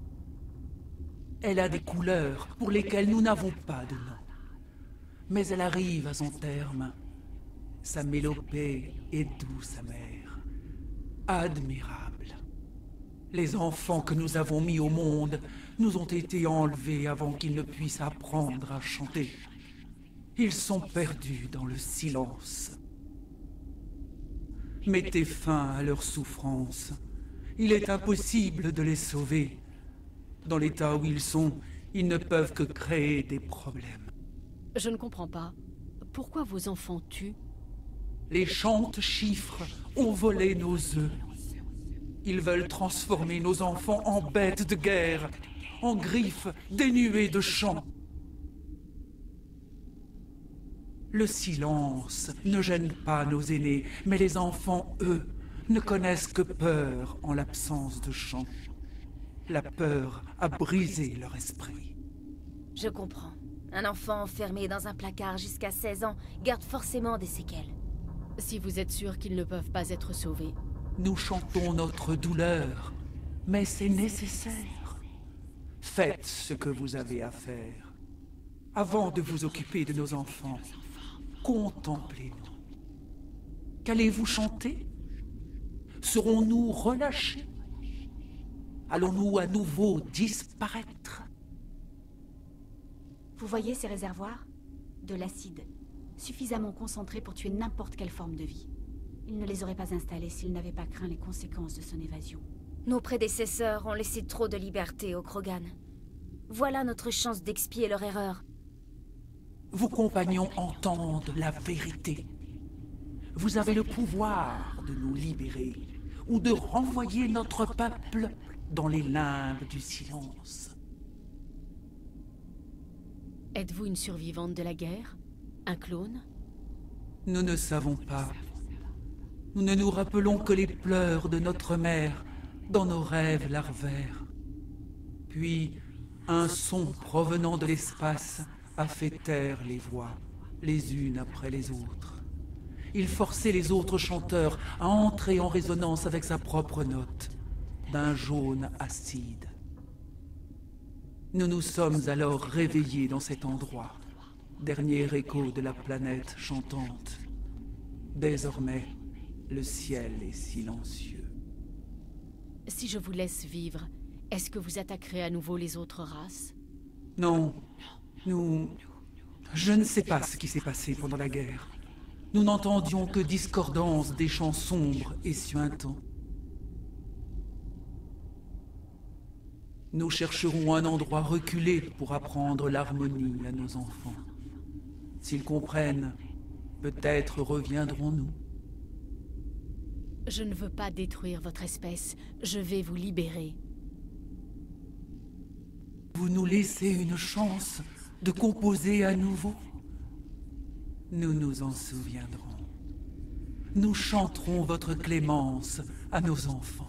Elle a des couleurs pour lesquelles nous n'avons pas de nom. Mais elle arrive à son terme. Sa mélopée est douce amère. Admirable. Les enfants que nous avons mis au monde nous ont été enlevés avant qu'ils ne puissent apprendre à chanter. Ils sont perdus dans le silence. Mettez fin à leur souffrance. Il est impossible de les sauver. Dans l'état où ils sont, ils ne peuvent que créer des problèmes. Je ne comprends pas. Pourquoi vos enfants tuent? Les chantes chiffres ont volé nos œufs. Ils veulent transformer nos enfants en bêtes de guerre, en griffes dénuées de chant. Le silence ne gêne pas nos aînés, mais les enfants, eux, ne connaissent que peur en l'absence de chant. La peur a brisé leur esprit. Je comprends. Un enfant enfermé dans un placard jusqu'à 16 ans garde forcément des séquelles. Si vous êtes sûr qu'ils ne peuvent pas être sauvés. Nous chantons notre douleur, mais c'est nécessaire. Faites ce que vous avez à faire. Avant de vous occuper de nos enfants, contemplez-nous. Qu'allez-vous chanter? Serons-nous relâchés? Allons-nous à nouveau disparaître? Vous voyez ces réservoirs? De l'acide. Suffisamment concentré pour tuer n'importe quelle forme de vie. Il ne les aurait pas installés s'ils n'avaient pas craint les conséquences de son évasion. Nos prédécesseurs ont laissé trop de liberté aux Krogan. Voilà notre chance d'expier leur erreur. Vos compagnons entendent la vérité. Vous avez le pouvoir de nous libérer ou de renvoyer notre peuple dans les limbes du silence. Êtes-vous une survivante de la guerre? Un clone? Nous ne savons pas. Nous ne nous rappelons que les pleurs de notre mère dans nos rêves larvaires. Puis, un son provenant de l'espace a fait taire les voix, les unes après les autres. Il forçait les autres chanteurs à entrer en résonance avec sa propre note, d'un jaune acide. Nous nous sommes alors réveillés dans cet endroit, dernier écho de la planète chantante. Désormais, le ciel est silencieux. Si je vous laisse vivre, est-ce que vous attaquerez à nouveau les autres races? Non, je ne sais pas ce qui s'est passé pendant la guerre. Nous n'entendions que discordance des chants sombres et suintants. Nous chercherons un endroit reculé pour apprendre l'harmonie à nos enfants. S'ils comprennent, peut-être reviendrons-nous. Je ne veux pas détruire votre espèce. Je vais vous libérer. Vous nous laissez une chance de composer à nouveau? Nous nous en souviendrons. Nous chanterons votre clémence à nos enfants.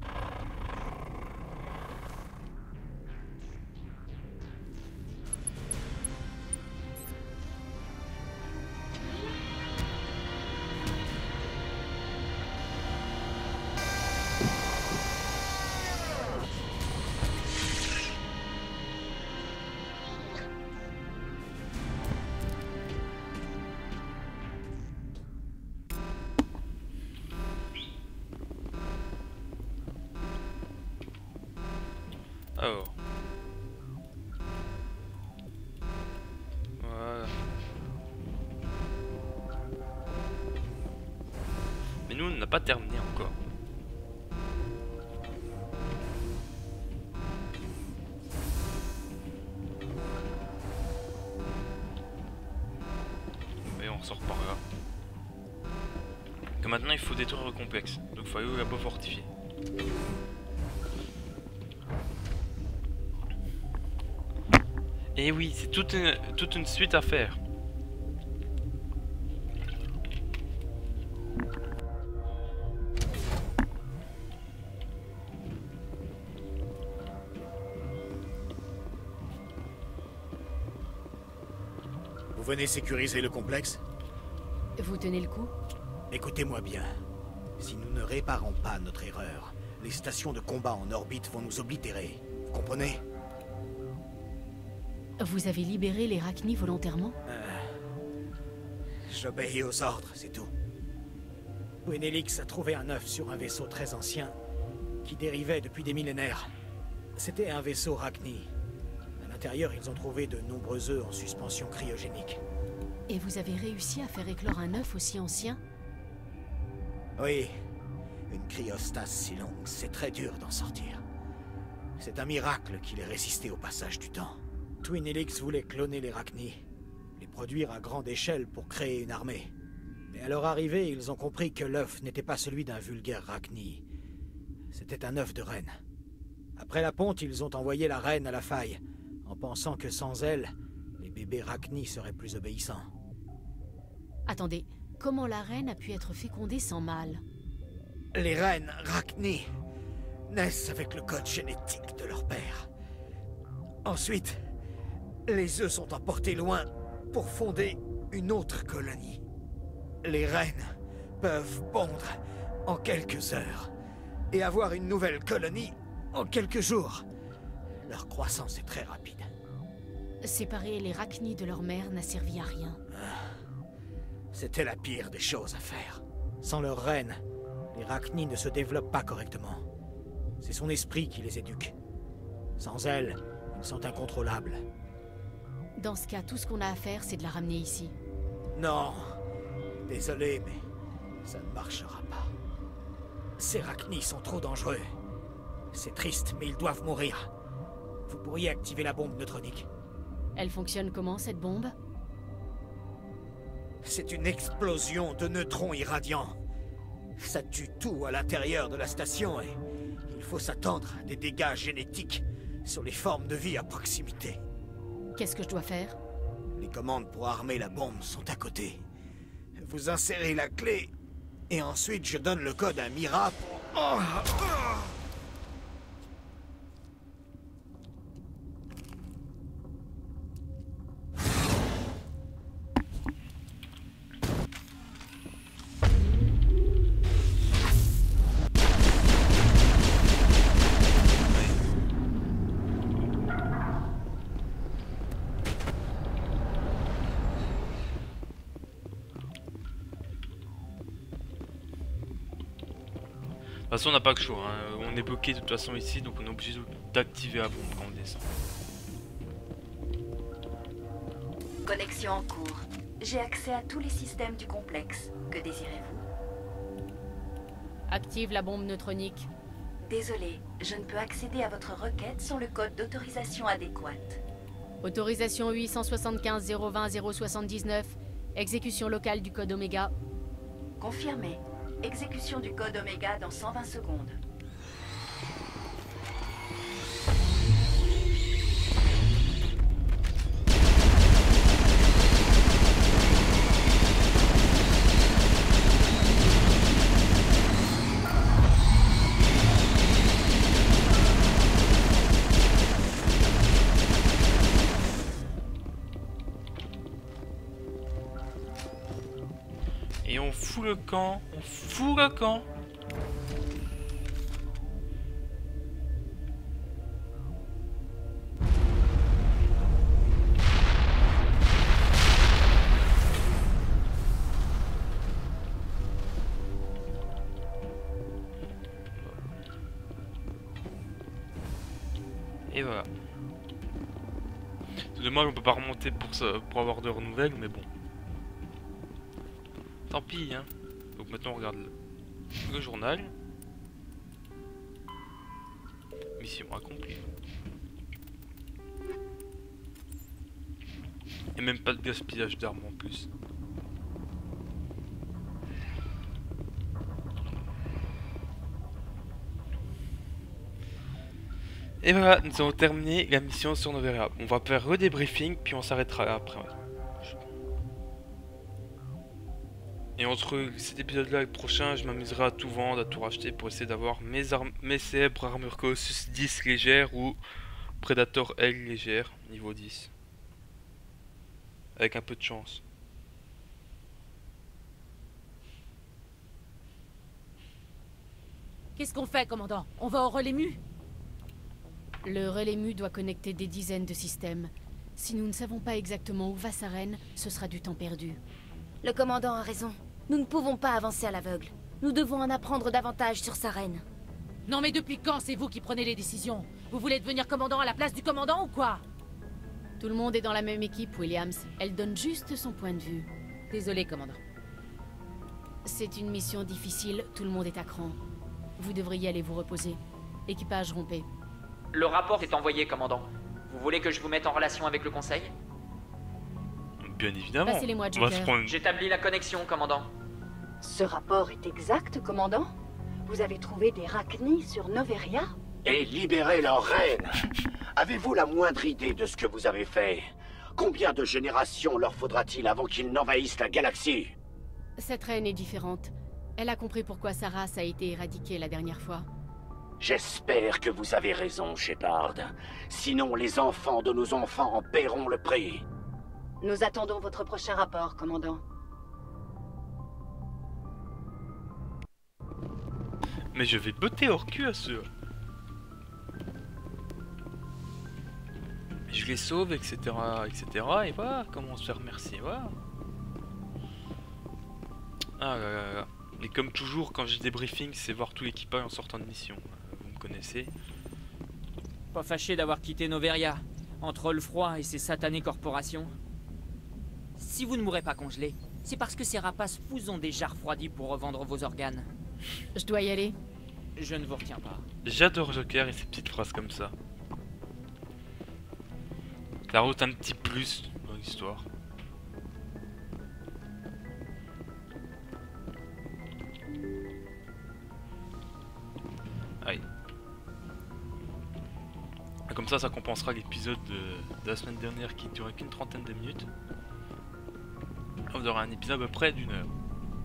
Oh. Voilà. Mais nous, on n'a pas terminé encore. Et on ressort par là. Que maintenant, il faut détruire le complexe. Donc, il faut aller au labo fortifié. Et oui, c'est toute une suite à faire. Vous venez sécuriser le complexe? Vous tenez le coup? Écoutez-moi bien. Si nous ne réparons pas notre erreur, les stations de combat en orbite vont nous oblitérer. Vous comprenez? Vous avez libéré les Rachni volontairement? J'obéis aux ordres, c'est tout. Twinelix a trouvé un œuf sur un vaisseau très ancien qui dérivait depuis des millénaires. C'était un vaisseau Rachni. À l'intérieur, ils ont trouvé de nombreux œufs en suspension cryogénique. Et vous avez réussi à faire éclore un œuf aussi ancien? Oui. Une cryostase si longue, c'est très dur d'en sortir. C'est un miracle qu'il ait résisté au passage du temps. Twinelix voulait cloner les Rachni, les produire à grande échelle pour créer une armée. Mais à leur arrivée, ils ont compris que l'œuf n'était pas celui d'un vulgaire Rachni. C'était un œuf de reine. Après la ponte, ils ont envoyé la reine à la faille, en pensant que sans elle, les bébés Rachni seraient plus obéissants. Attendez, comment la reine a pu être fécondée sans mâle? Les reines Rachni naissent avec le code génétique de leur père. Ensuite, les œufs sont emportés loin pour fonder une autre colonie. Les reines peuvent pondre en quelques heures et avoir une nouvelle colonie en quelques jours. Leur croissance est très rapide. Séparer les Rachni de leur mère n'a servi à rien. C'était la pire des choses à faire. Sans leur reine, les Rachni ne se développent pas correctement. C'est son esprit qui les éduque. Sans elle, ils sont incontrôlables. Dans ce cas, tout ce qu'on a à faire, c'est de la ramener ici. Non. Désolé, mais ça ne marchera pas. Ces Rachni sont trop dangereux. C'est triste, mais ils doivent mourir. Vous pourriez activer la bombe neutronique. Elle fonctionne comment, cette bombe? C'est une explosion de neutrons irradiants. Ça tue tout à l'intérieur de la station et il faut s'attendre à des dégâts génétiques sur les formes de vie à proximité. Qu'est-ce que je dois faire? Les commandes pour armer la bombe sont à côté. Vous insérez la clé et ensuite je donne le code à Mira pour... De toute façon, on n'a pas que le choix, hein. On est bloqué de toute façon ici, donc on est obligé d'activer la bombe quand on descend. Connexion en cours. J'ai accès à tous les systèmes du complexe. Que désirez-vous? Active la bombe neutronique. Désolé, je ne peux accéder à votre requête sans le code d'autorisation adéquate. Autorisation 875 020 079. Exécution locale du code Oméga. Confirmé. Exécution du code Oméga dans 120 secondes. fout le camp. On fout le camp. Et voilà. C'est dommage, on peut pas remonter pour avoir de nouvelles, mais bon. Tant pis, hein. Donc maintenant on regarde le journal. Mission accomplie. Et même pas de gaspillage d'armes en plus. Et voilà, nous avons terminé la mission sur Noveria. On va faire redébriefing, puis on s'arrêtera là après. Et entre cet épisode-là et le prochain, je m'amuserai à tout vendre, à tout racheter pour essayer d'avoir mes célèbres armures Colossus 10 légères ou Predator L légère, niveau 10. Avec un peu de chance. Qu'est-ce qu'on fait, commandant? On va au relais mu? Le relais mu doit connecter des dizaines de systèmes. Si nous ne savons pas exactement où va Saren, ce sera du temps perdu. Le commandant a raison. Nous ne pouvons pas avancer à l'aveugle. Nous devons en apprendre davantage sur Saren. Non mais depuis quand c'est vous qui prenez les décisions? Vous voulez devenir commandant à la place du commandant ou quoi? Tout le monde est dans la même équipe, Williams. Elle donne juste son point de vue. Désolé, commandant. C'est une mission difficile, tout le monde est à cran. Vous devriez aller vous reposer. Équipage, rompez. Le rapport est envoyé, commandant. Vous voulez que je vous mette en relation avec le conseil? Bien évidemment. Passez-les-moi, Joker. J'établis la connexion, commandant. Ce rapport est exact, commandant? Vous avez trouvé des Rachni sur Noveria? Et libérer leur reine. Avez-vous la moindre idée de ce que vous avez fait? Combien de générations leur faudra-t-il avant qu'ils n'envahissent la galaxie? Cette reine est différente. Elle a compris pourquoi sa race a été éradiquée la dernière fois. J'espère que vous avez raison, Shepard. Sinon, les enfants de nos enfants en paieront le prix. Nous attendons votre prochain rapport, commandant. Mais je vais botter hors cul à ceux. Je les sauve, etc., etc. Et voilà comment on se fait remercier. Voilà. Ah là là là. Et comme toujours, quand j'ai des briefings, c'est voir tout l'équipage en sortant de mission. Vous me connaissez. Pas fâché d'avoir quitté Noveria, entre le froid et ces satanées corporations. Si vous ne mourrez pas congelé, c'est parce que ces rapaces vous ont déjà refroidi pour revendre vos organes. Je dois y aller. Je ne vous retiens pas. J'adore Joker et ses petites phrases comme ça. Ça rajoute un petit plus dans l'histoire. Allez. Et comme ça compensera l'épisode de la semaine dernière qui durait qu'une trentaine de minutes. On aura un épisode à peu près d'1 heure.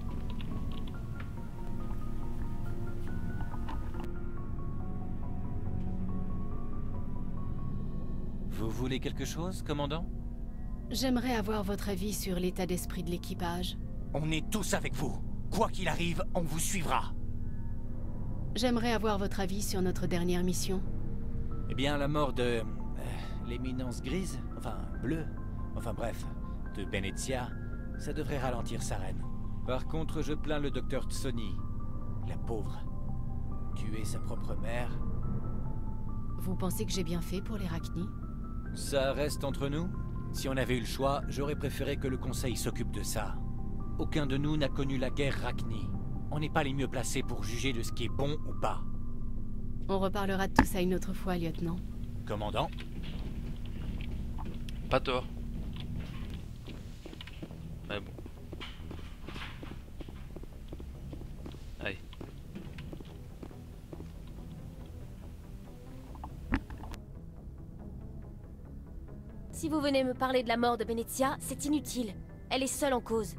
Vous voulez quelque chose, commandant? J'aimerais avoir votre avis sur l'état d'esprit de l'équipage. On est tous avec vous. Quoi qu'il arrive, on vous suivra. J'aimerais avoir votre avis sur notre dernière mission. Eh bien, la mort de... l'éminence grise, enfin bleue, enfin bref, de Benezia, ça devrait ralentir Saren. Par contre, je plains le docteur Tsoni, la pauvre. Tuer sa propre mère... Vous pensez que j'ai bien fait pour les Rachni? Ça reste entre nous. Si on avait eu le choix, j'aurais préféré que le Conseil s'occupe de ça. Aucun de nous n'a connu la guerre Rachni. On n'est pas les mieux placés pour juger de ce qui est bon ou pas. On reparlera de tout ça une autre fois, lieutenant. Commandant? Pas tort. Mais bon. Allez. Si vous venez me parler de la mort de Benezia, c'est inutile. Elle est seule en cause.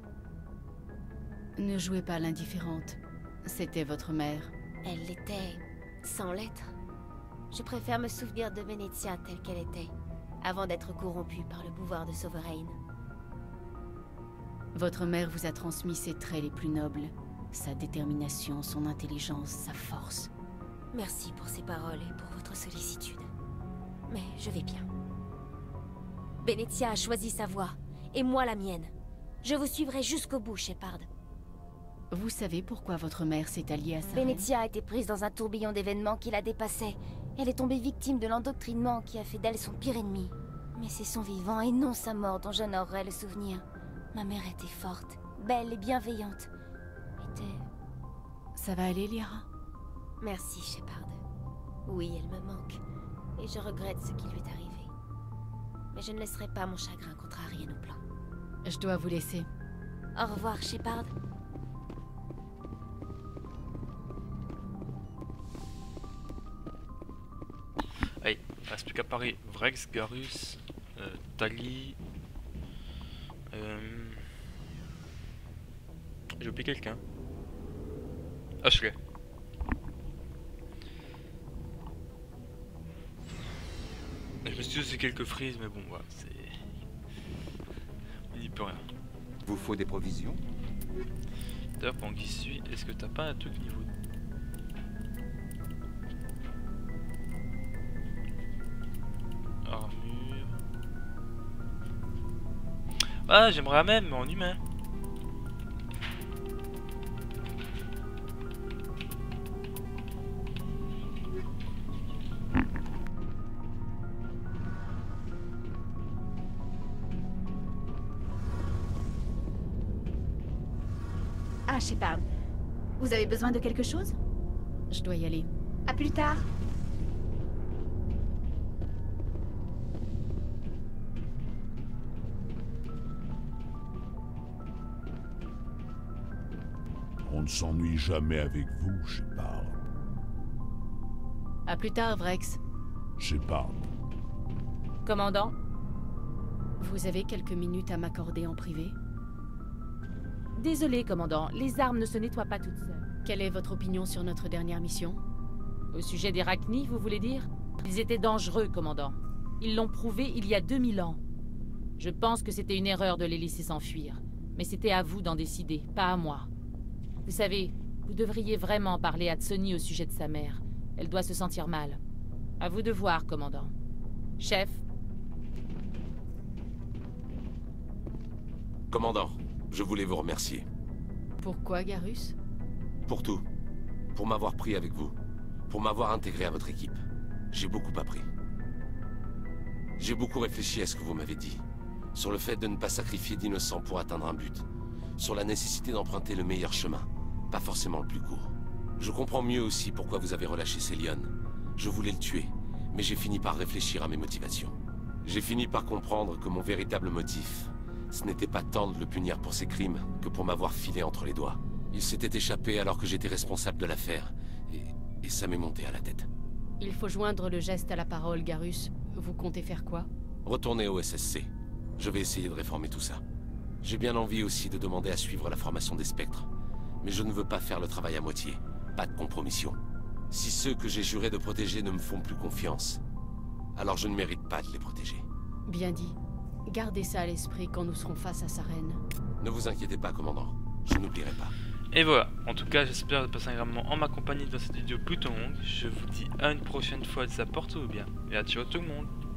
Ne jouez pas l'indifférente. C'était votre mère. Elle l'était sans l'être. Je préfère me souvenir de Benezia telle qu'elle était, avant d'être corrompue par le pouvoir de Sovereign. Votre mère vous a transmis ses traits les plus nobles. Sa détermination, son intelligence, sa force. Merci pour ces paroles et pour votre sollicitude. Mais je vais bien. Benezia a choisi sa voie, et moi la mienne. Je vous suivrai jusqu'au bout, Shepard. Vous savez pourquoi votre mère s'est alliée à Sarene? Benezia a été prise dans un tourbillon d'événements qui la dépassait. Elle est tombée victime de l'endoctrinement qui a fait d'elle son pire ennemi. Mais c'est son vivant et non sa mort dont j'honorerai le souvenir. Ma mère était forte, belle et bienveillante. Ça va aller, Liara? Merci, Shepard. Oui, elle me manque. Et je regrette ce qui lui est arrivé. Mais je ne laisserai pas mon chagrin contrarier nos plans. Je dois vous laisser. Au revoir, Shepard. Allez, il reste plus qu'à Paris. Vrex, Garus, Tali. J'ai oublié quelqu'un. Ashley. Je me suis dit aussi quelques frises, mais bon, voilà, c'est... On n'y peut rien. Vous faut des provisions? D'ailleurs, pendant qu'il suit, est-ce que t'as pas un truc niveau... Armure... Ah, j'aimerais même, mais en humain. Ah, Shepard. Vous avez besoin de quelque chose? Je dois y aller. À plus tard. On ne s'ennuie jamais avec vous, Shepard. À plus tard, Vrex. Shepard. Commandant? Vous avez quelques minutes à m'accorder en privé? Désolé, commandant, les armes ne se nettoient pas toutes seules. Quelle est votre opinion sur notre dernière mission? Au sujet des Rachni, vous voulez dire? Ils étaient dangereux, commandant. Ils l'ont prouvé il y a 2000 ans. Je pense que c'était une erreur de les laisser s'enfuir. Mais c'était à vous d'en décider, pas à moi. Vous savez, vous devriez vraiment parler à Tsoni au sujet de sa mère. Elle doit se sentir mal. À vous de voir, commandant. Chef. Commandant, je voulais vous remercier. Pourquoi, Garus? Pour tout. Pour m'avoir pris avec vous. Pour m'avoir intégré à votre équipe. J'ai beaucoup appris. J'ai beaucoup réfléchi à ce que vous m'avez dit. Sur le fait de ne pas sacrifier d'innocents pour atteindre un but. Sur la nécessité d'emprunter le meilleur chemin. Pas forcément le plus court. Je comprends mieux aussi pourquoi vous avez relâché Célion. Je voulais le tuer, mais j'ai fini par réfléchir à mes motivations. J'ai fini par comprendre que mon véritable motif, ce n'était pas tant de le punir pour ses crimes que pour m'avoir filé entre les doigts. Il s'était échappé alors que j'étais responsable de l'affaire, et ça m'est monté à la tête. Il faut joindre le geste à la parole, Garus. Vous comptez faire quoi? Retourner au SSC. Je vais essayer de réformer tout ça. J'ai bien envie aussi de demander à suivre la formation des spectres. Mais je ne veux pas faire le travail à moitié. Pas de compromission. Si ceux que j'ai juré de protéger ne me font plus confiance, alors je ne mérite pas de les protéger. Bien dit. Gardez ça à l'esprit quand nous serons face à Sarene. Ne vous inquiétez pas, commandant. Je n'oublierai pas. Et voilà. En tout cas, j'espère passer agréablement en ma compagnie dans cette vidéo plutôt longue. Je vous dis à une prochaine fois, ça porte-vous bien. Et à ciao tout le monde.